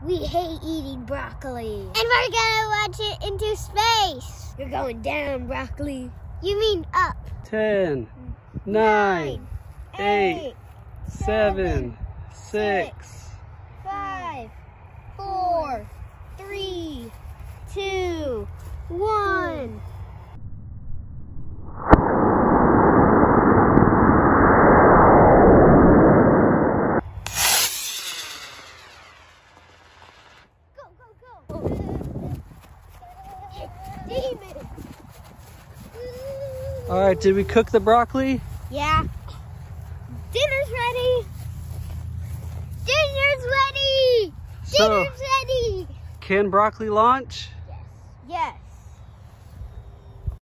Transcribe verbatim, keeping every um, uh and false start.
We hate eating broccoli. And we're gonna launch it into space. You're going down, broccoli. You mean up. Ten, nine, eight, seven, six, five, four, three, two, one. All right, did we cook the broccoli? Yeah. Dinner's ready. Dinner's ready. So, Dinner's ready. can broccoli launch? Yes. Yes.